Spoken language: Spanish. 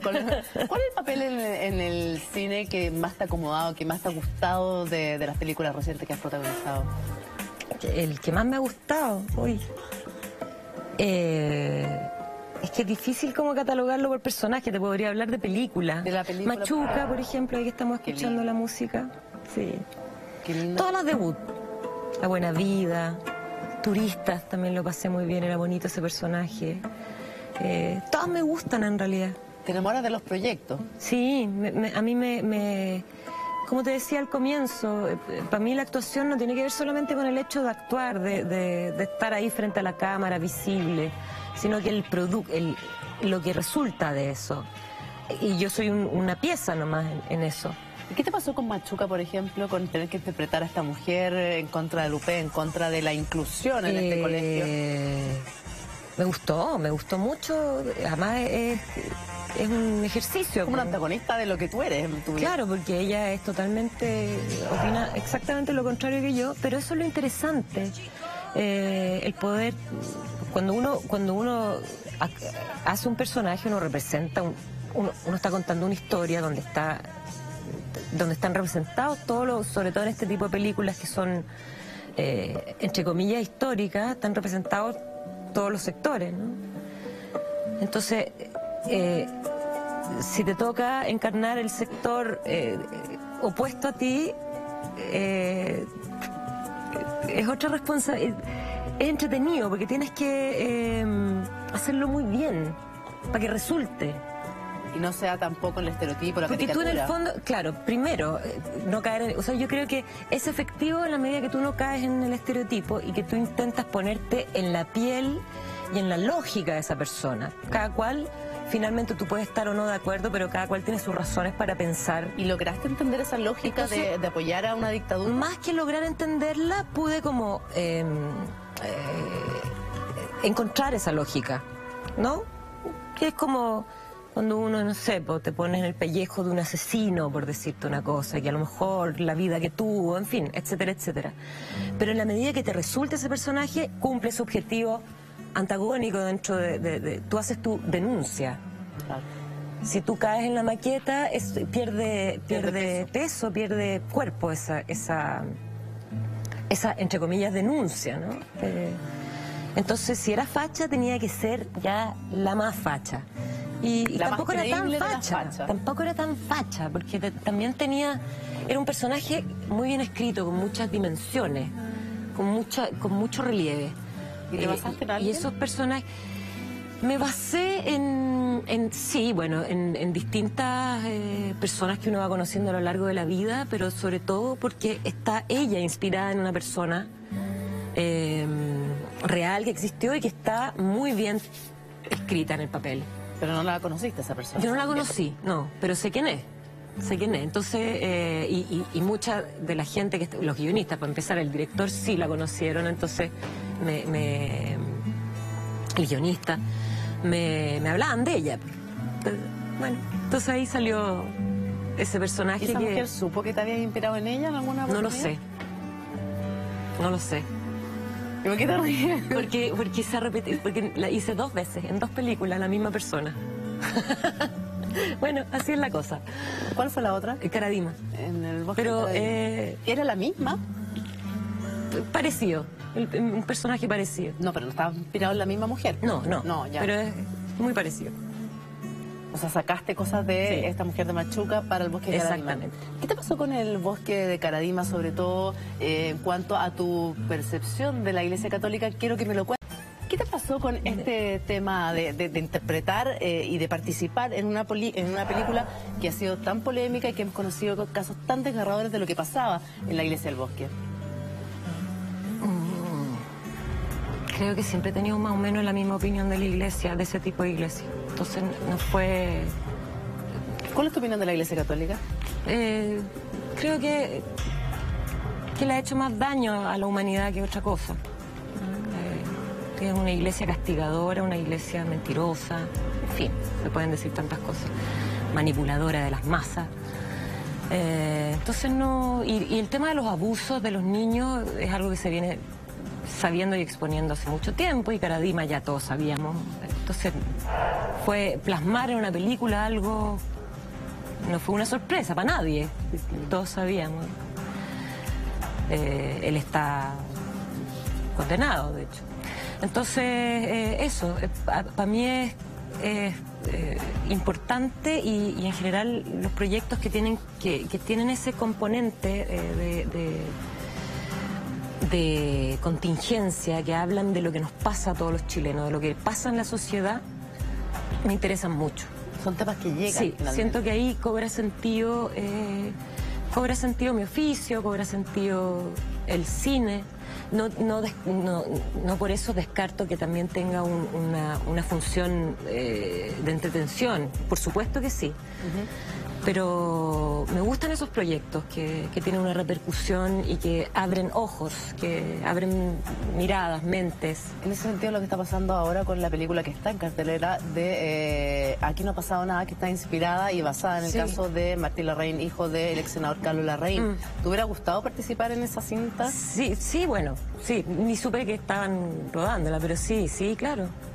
¿Cuál es el papel en el cine que más te ha acomodado, que más te ha gustado de las películas recientes que has protagonizado? El que más me ha gustado, es que es difícil como catalogarlo por personaje, te podría hablar de películas. De la película. Machuca, por ejemplo, ahí que estamos escuchando la música. Sí. Qué lindo. Todas las de Wood. La Buena Vida, Turistas, también lo pasé muy bien, era bonito ese personaje. Todas me gustan en realidad. ¿Te enamoras de los proyectos? Sí, a mí como te decía al comienzo, para mí la actuación no tiene que ver solamente con el hecho de actuar, de estar ahí frente a la cámara, visible, sino que lo que resulta de eso. Y yo soy una pieza nomás en eso. ¿Qué te pasó con Machuca, por ejemplo, con tener que interpretar a esta mujer en contra de Lupe, en contra de la inclusión en este colegio? Me gustó mucho, además es un ejercicio. Como un antagonista de lo que tú eres en tu vida. Claro, porque ella es opina exactamente lo contrario que yo, pero eso es lo interesante, el poder, cuando uno hace un personaje, uno representa, uno está contando una historia donde están representados sobre todo en este tipo de películas que son, entre comillas, históricas, están representados todos los sectores, ¿no? Entonces, si te toca encarnar el sector opuesto a ti, es otra responsabilidad. Es entretenido porque tienes que hacerlo muy bien para que resulte. Y no sea tampoco el estereotipo, la porque caricatura. Tú en el fondo, claro, primero, no caer o sea, yo creo que es efectivo en la medida que tú no caes en el estereotipo y que tú intentas ponerte en la piel y en la lógica de esa persona. Cada cual, finalmente tú puedes estar o no de acuerdo, pero cada cual tiene sus razones para pensar. ¿Y lograste entender esa lógica de apoyar a una dictadura? Más que lograr entenderla, pude como encontrar esa lógica, ¿no? Que es como cuando uno, no sé, te pones en el pellejo de un asesino, por decirte una cosa, que a lo mejor la vida que tuvo, en fin, etcétera, etcétera. Pero en la medida que te resulte ese personaje, cumple su objetivo antagónico dentro tú haces tu denuncia. Claro. Si tú caes en la maqueta, pierde peso, pierde cuerpo esa, entre comillas, denuncia, ¿no? Entonces, si era facha, tenía que ser ya la más facha. Y tampoco era tan facha, porque también era un personaje muy bien escrito, con muchas dimensiones, con mucho relieve. ¿Y te basaste en alguien? Y esos personajes, me basé en distintas personas que uno va conociendo a lo largo de la vida, pero sobre todo porque está ella inspirada en una persona real que existió y que está muy bien escrita en el papel. Pero no la conociste esa persona. Yo no la conocí, no, pero sé quién es. Entonces, y mucha de la gente, los guionistas, para empezar, el director sí la conocieron, entonces el guionista me hablaban de ella. Bueno, entonces ahí salió ese personaje. ¿Y esa mujer supo que te habías inspirado en ella en alguna oportunidad? No lo sé. ¿Y por qué te ríes? Porque se repitió, porque la hice 2 veces, en 2 películas, la misma persona. Bueno, así es la cosa. ¿Cuál fue la otra? Caradima. En el bosque. Pero, ¿era la misma? Parecido, un personaje parecido. No, pero no estaba inspirado en la misma mujer. No, ya. Pero es muy parecido. O sea, sacaste cosas de esta mujer de Machuca para el bosque de Caradima. Exactamente. ¿Qué te pasó con el bosque de Caradima, sobre todo en cuanto a tu percepción de la Iglesia Católica? Quiero que me lo cuentes. ¿Qué te pasó con este tema de interpretar y de participar en una película que ha sido tan polémica y que hemos conocido casos tan desgarradores de lo que pasaba en la Iglesia del Bosque? Creo que siempre he tenido más o menos la misma opinión de la iglesia, de ese tipo de iglesia. Entonces no fue... ¿Cuál es tu opinión de la Iglesia Católica? Creo que le ha hecho más daño a la humanidad que otra cosa. Es una iglesia castigadora, una iglesia mentirosa, en fin, se pueden decir tantas cosas, manipuladora de las masas. Entonces no... Y el tema de los abusos de los niños es algo que se viene sabiendo y exponiendo hace mucho tiempo, y Caradima ya todos sabíamos, Entonces, fue plasmar en una película algo, no fue una sorpresa para nadie, todos sabíamos. Él está condenado, de hecho. Entonces, eso, para mí es importante y en general los proyectos que tienen ese componente de contingencia, que hablan de lo que nos pasa a todos los chilenos, de lo que pasa en la sociedad, me interesan mucho. Son temas que llegan. Sí, finalmente. siento que ahí cobra sentido mi oficio, cobra sentido el cine. No por eso descarto que también tenga una función de entretención, por supuesto que sí. Pero me gustan esos proyectos que tienen una repercusión y que abren ojos, que abren miradas, mentes. En ese sentido, lo que está pasando ahora con la película que está en cartelera de Aquí no ha pasado nada, que está inspirada y basada en el caso de Martín Larraín, hijo del ex senador Carlos Larraín. ¿Te hubiera gustado participar en esa cinta? Sí, bueno, sí, ni supe que estaban rodándola, pero sí, claro.